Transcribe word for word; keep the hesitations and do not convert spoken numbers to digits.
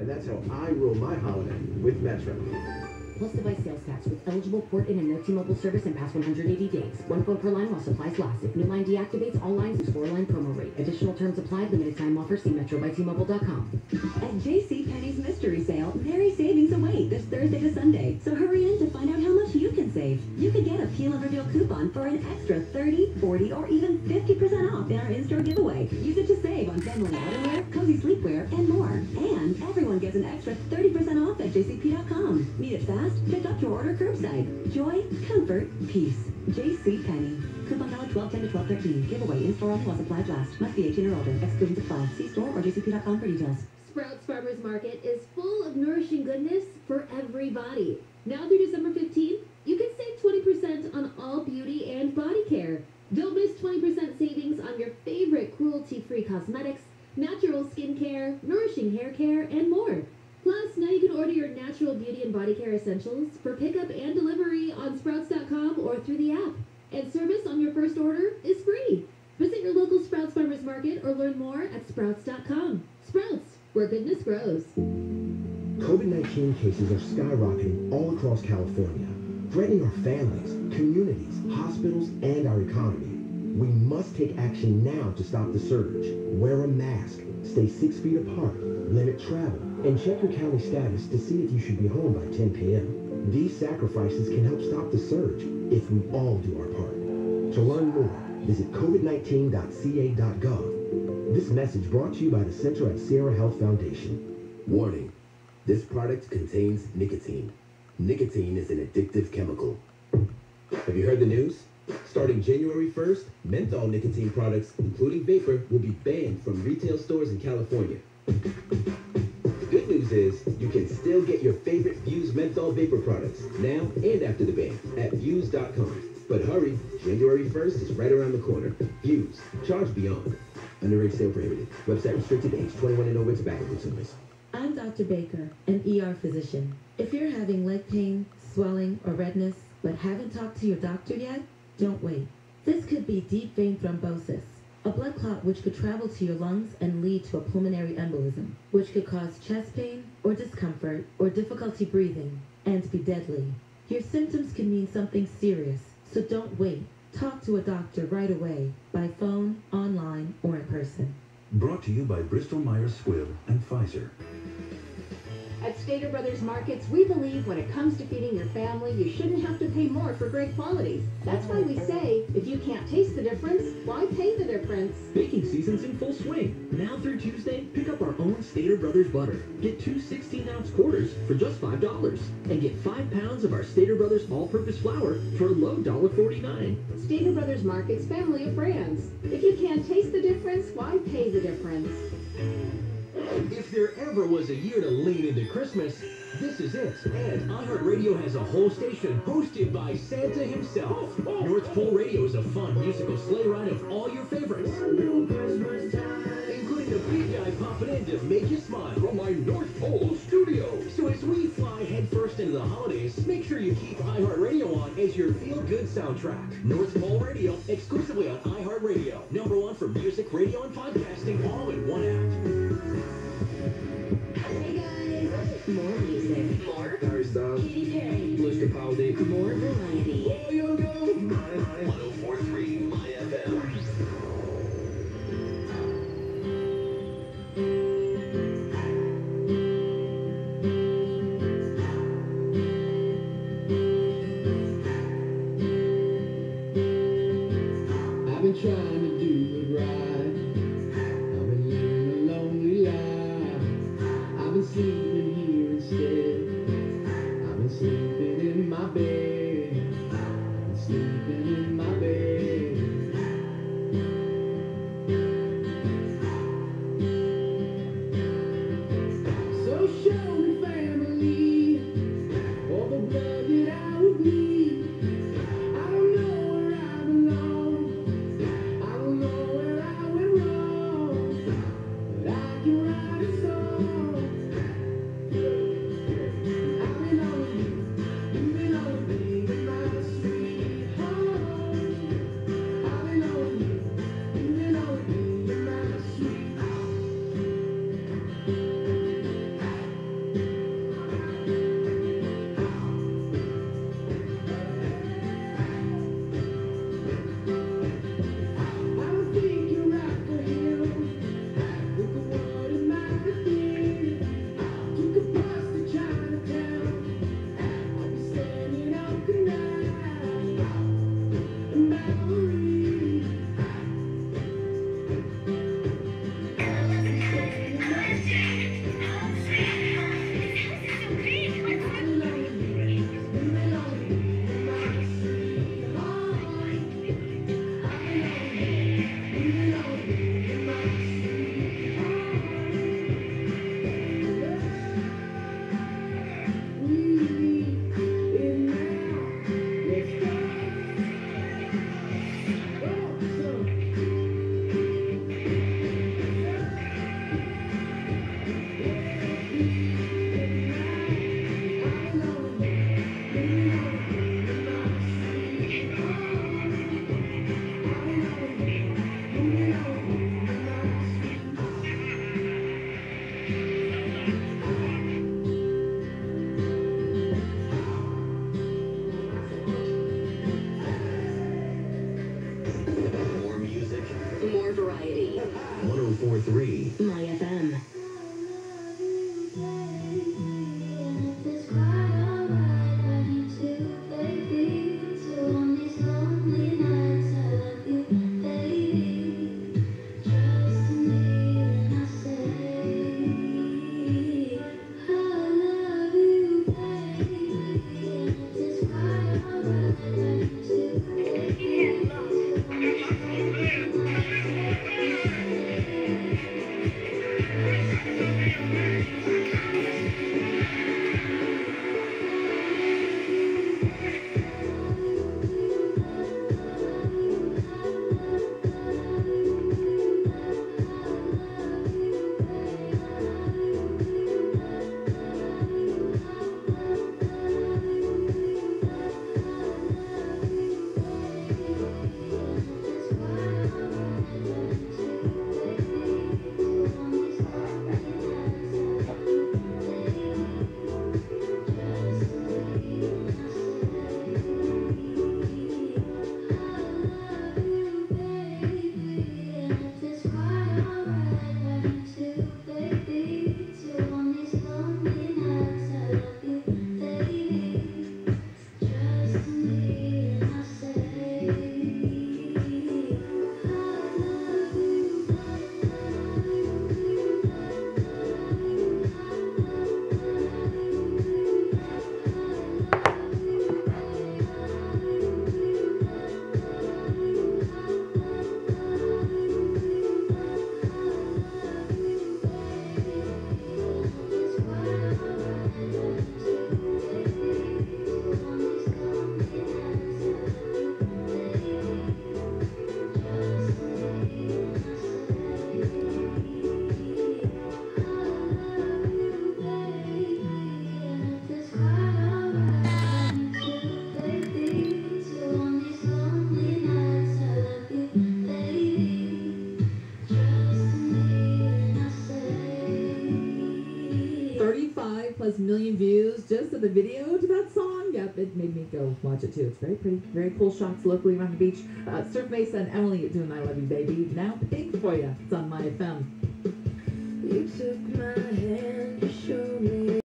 that's how I rule my holiday with Metro. Plus device sales tax with eligible port-in and no T-Mobile service in past one hundred eighty days. One phone per line while supplies last. If new line deactivates, all lines use four-line promo rate. Additional terms apply. Limited time offer. See metro by T Mobile dot com. At JCPenney's Mystery Sale, merry savings await this Thursday to Sunday. So hurry in to find out how much you can save. You could get a Peel and Reveal coupon for an extra thirty, forty, or even fifty percent off in our in-store giveaway. Use it to save on family outerwear, cozy sleepwear, and more. And everyone gets an extra thirty percent off at J C P dot com. Need it fast? Pick up your order curbside. Joy, comfort, peace. JCPenney. Coupon valid twelve ten to twelve thirteen. Giveaway in-store only while supplies last. Must be eighteen or older. Exclusions apply. See store or J C P dot com for details. Sprouts Farmers Market is full of nourishing goodness for everybody. Now through December fifteenth, you can save twenty percent on all beauty and body care. Don't miss twenty percent savings on your favorite cruelty-free cosmetics, natural skincare, nourishing hair care, and more. Plus, now you can order your natural beauty and body care essentials for pickup and delivery on sprouts dot com or through the app. And service on your first order is free. Visit your local Sprouts Farmers Market or learn more at sprouts dot com. Sprouts, where goodness grows. COVID nineteen cases are skyrocketing all across California, threatening our families, communities, hospitals, and our economy. We must take action now to stop the surge. Wear a mask, stay six feet apart, limit travel, and check your county status to see if you should be home by ten p m These sacrifices can help stop the surge if we all do our part. To learn more, visit covid nineteen dot c a dot gov. This message brought to you by the Center at Sierra Health Foundation. Warning, this product contains nicotine. Nicotine is an addictive chemical. Have you heard the news? Starting January first, menthol nicotine products, including vapor, will be banned from retail stores in California. The good news is you can still get your favorite Vuse menthol vapor products now and after the ban at vuse dot com. But hurry, January first is right around the corner. Vuse, charge beyond. Underage sale prohibited. Website restricted to age twenty-one and over tobacco consumers. I'm Doctor Baker, an E R physician. If you're having leg pain, swelling, or redness, but haven't talked to your doctor yet, don't wait. This could be deep vein thrombosis, a blood clot which could travel to your lungs and lead to a pulmonary embolism, which could cause chest pain or discomfort or difficulty breathing and be deadly. Your symptoms can mean something serious, so don't wait. Talk to a doctor right away, by phone, online, or in person. Brought to you by Bristol Myers Squibb and Pfizer. At Stater Brothers Markets, we believe when it comes to feeding your family, you shouldn't have to pay more for great qualities. That's why we say, if you can't taste the difference, why pay the difference? Baking season's in full swing. Now through Tuesday, pick up our own Stater Brothers butter. Get two sixteen ounce quarters for just five dollars. And get five pounds of our Stater Brothers all-purpose flour for a low one dollar forty-nine. Stater Brothers Markets, family of brands. If you can't taste the difference, why pay the difference? If there ever was a year to lean into Christmas, this is it. And iHeartRadio has a whole station hosted by Santa himself. North Pole Radio is a fun musical sleigh ride of all your favorites, including the big guy popping in to make you smile from my North Pole studio. So as we fly headfirst into the holidays, make sure you keep iHeartRadio on as your feel-good soundtrack. North Pole Radio, exclusively on iHeartRadio. Number one for music, radio, and podcasting, all in one app. Hey guys! More music. More Harry Styles. Katy Perry. Blues Capaldi. More variety. Oh, yo, yo. one oh four point three MyFM. I've been trying to do it right. I've been living a lonely life. I've been sleeping here instead. I've been sleeping in my bed. I've been sleeping in my bed. So show me family, all the blood that I would bleed. I don't know where I belong. I don't know where I went wrong, but I can write a song. I've been on with you, you've been on with me, my sweet home. I've been on with you, you've been on with me, my sweet home. thirty-five plus million views just of the video to that song. Yep, it made me go watch it too. It's very pretty. Very cool shots locally around the beach. Uh, Surf Mesa and Emily doing I Love You Baby. Now Pink for you. It's on MyFM. You took my hand.